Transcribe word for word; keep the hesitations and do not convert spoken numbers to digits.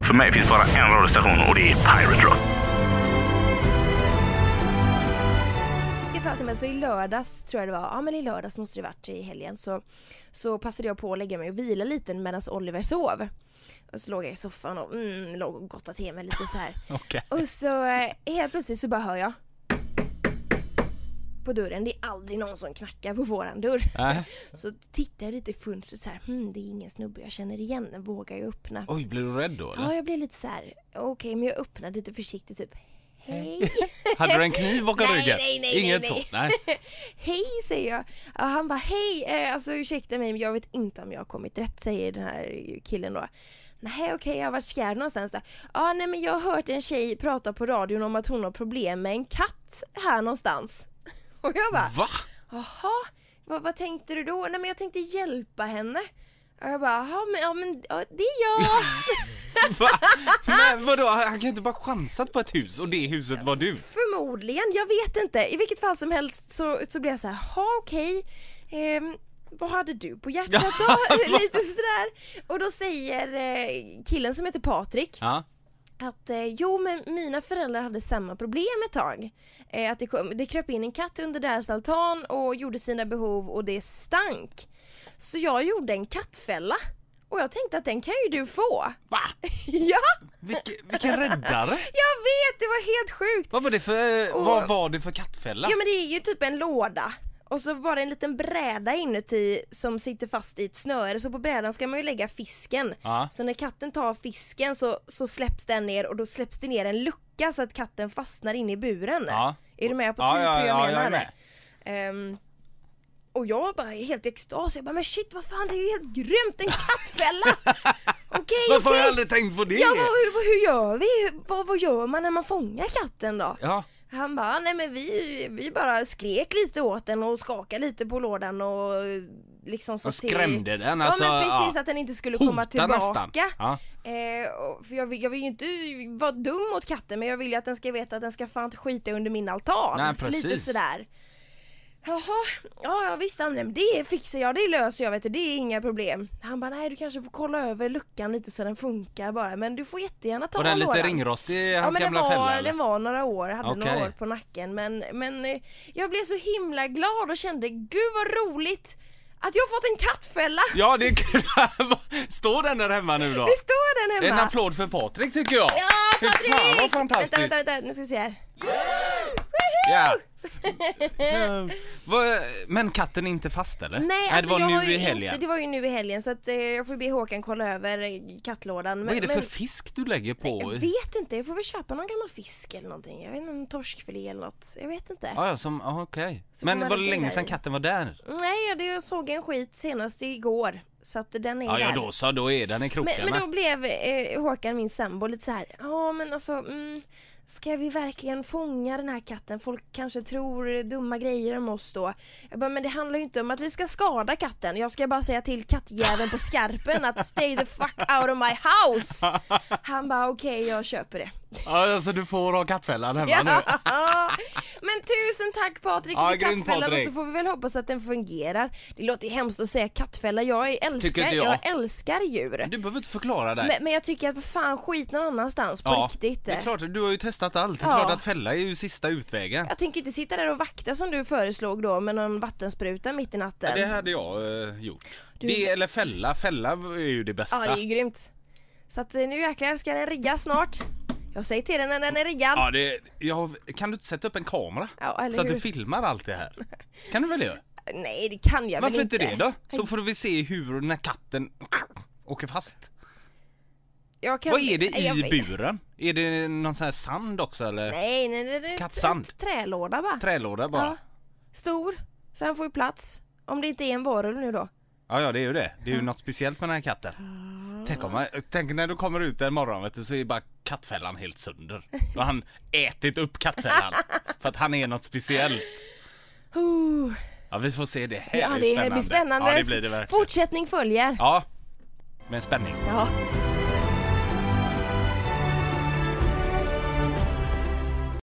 För mig finns bara en radiostation och det är Pirate Rock. Men så i lördags tror jag det var, ja men i lördags måste det varit i helgen, så, så passade jag på att lägga mig och vila lite medan Oliver sov. Och så låg jag i soffan och mm, låg och gottade till mig lite så här. Okay. Och så eh, helt plötsligt så bara hör jag på dörren. Det är aldrig någon som knackar på våran dörr. Äh. Så tittar jag lite i fönstret så här, hm, det är ingen snubbe jag känner igen, vågar jag öppna. Oj, blev du rädd då eller? Ja, jag blev lite så här, okej, okay, men jag öppnade lite försiktigt typ. Hej. Hade du en kniv bakom ryggen? Nej, nej, Inget nej, nej. så, nej. Hej, säger jag. Ja, han bara, hej, eh, alltså ursäkta mig, men jag vet inte om jag har kommit rätt, säger den här killen då. Nej, okej, okay, jag har varit scared någonstans där. Ja, nej, men jag har hört en tjej prata på radion om att hon har problem med en katt här någonstans. Och jag bara, va? Jaha, vad, vad tänkte du då? Nej, men jag tänkte hjälpa henne. Och jag bara, ja men, ja, men ja, det är jag. Va? Men vadå, han kan inte bara chansat på ett hus och det huset var du? Förmodligen, jag vet inte. I vilket fall som helst så, så blir jag så här, ha okej. Okay. Eh, vad hade du på hjärtat då? Lite sådär. Och då säger eh, killen som heter Patrik. Ja. Att eh, jo men mina föräldrar hade samma problem ett tag. Eh, att det, kom, det kröp in en katt under deras altan och gjorde sina behov och det stank. Så jag gjorde en kattfälla. Och jag tänkte att den kan ju du få. Va? Ja! Vilke, vilken räddare? Jag vet, det var helt sjukt. Vad var det för, och, vad var det för kattfälla? Ja men det är ju typ en låda. Och så var det en liten bräda inuti som sitter fast i ett snöre. Så på brädan ska man ju lägga fisken. Ja. Så när katten tar fisken så, så släpps den ner. Och då släpps det ner en lucka så att katten fastnar in i buren. Ja. Är du med på ja, typ ja, hur jag ja, menar? Jag är med. Um, och jag bara är helt extas. Jag bara, men shit, vad fan, det är ju helt grymt, en kattfälla. Okej, okay, varför okay. har jag aldrig tänkt på det? Ja, vad, hur, hur gör vi? Vad, vad gör man när man fångar katten då? Ja. Han bara, nej men vi, vi bara skrek lite åt den och skakade lite på lådan och liksom så och skrämde till... den alltså, ja men precis, ja. Att den inte skulle Hota komma tillbaka. Ja. Eh, och, för jag vill, jag vill ju inte vara dum mot katten, men jag vill ju att den ska veta att den ska fan inte skita under min altan. Nej, precis. Lite sådär. Jaha, ja, ja visst, men det fixar jag, det löser jag, vet du, det är inga problem. Han bara, nej du kanske får kolla över luckan lite så den funkar bara, men du får jättegärna ta lådan. Och den lite ringrostig, hans ja, gamla var, fälla eller? Den var några år, hade okay. några år på nacken, men, men jag blev så himla glad och kände, gud vad roligt att jag har fått en kattfälla. Ja, det är kul. Står den där hemma nu då? Det står den hemma. En applåd för Patrik tycker jag. Ja, Patrik! Fan vad fantastiskt. Vänta, vänta, vänta, nu ska vi se här. Ja. Men katten är inte fast eller? Nej, alltså det var jag nu ju i helgen. Inte, det var ju nu i helgen så att eh, jag får be Håkan kolla över eh, kattlådan. Vad är det men, för fisk du lägger på? Nej, jag vet inte, jag får väl köpa någon gammal fisk eller någonting. Jag vet inte, en torskfilé eller något. Jag vet inte. Ja, ja, som, ah, okej. Okay. Men var det länge sedan katten var där? Nej, det, jag såg en skit senast igår. Så att den är ja, där. Ja, då så, då är den i krokarna. Men, men då blev eh, Håkan, min sambo, lite så här. Ja, men alltså... Mm, ska vi verkligen fånga den här katten? Folk kanske tror dumma grejer om oss då. Jag bara, men det handlar ju inte om att vi ska skada katten. Jag ska bara säga till kattjäveln på skarpen att stay the fuck out of my house. Han bara, okej, okay, jag köper det. Ja, alltså du får ha kattfällan hemma ja. nu. Men tusen tack Patrik ja, för kattfällan Patrik. Och så får vi väl hoppas att den fungerar. Det låter ju hemskt att säga kattfälla. Jag älskar, jag. jag älskar djur. Du behöver inte förklara det. Men, men jag tycker att vad fan, skit någon annanstans på ja, riktigt. Det är klart, du har ju testat allt. Det är ja. klart att fälla är ju sista utvägen. Jag tänker inte sitta där och vakta som du föreslog då med någon vattenspruta mitt i natten. Ja, det hade jag eh, gjort. Du... Det eller fälla, fälla är ju det bästa. Ja, det är ju grymt. Så att nu jäklar ska den rigga snart. Jag säger till den när den är riggad. Ja, det, jag, kan du inte sätta upp en kamera? Ja, så att hur? du filmar allt det här? Kan du väl göra? Nej, det kan jag Varför väl inte. Varför inte det då? Så får vi se hur när katten åker fast. Jag kan... Vad är det i jag... buren? Är det någon sån här sand också eller? Nej, nej, nej, det är kattsand. Ett trälåda bara. Trälåda bara. Ja. Stor, så han får ju plats. Om det inte är en varulv nu då. Ja, ja, det är ju det. Det är ju något speciellt med den här katten. Tänk, om, tänk när du kommer ut en morgon vet du, så är bara kattfällan helt sönder. Då har han ätit upp kattfällan. För att han är något speciellt. Uh. Ja, vi får se det här. Ja, är det spännande. blir spännande. Ja, det blir det verkligen. Fortsättning följer. Ja, med spänning. Ja.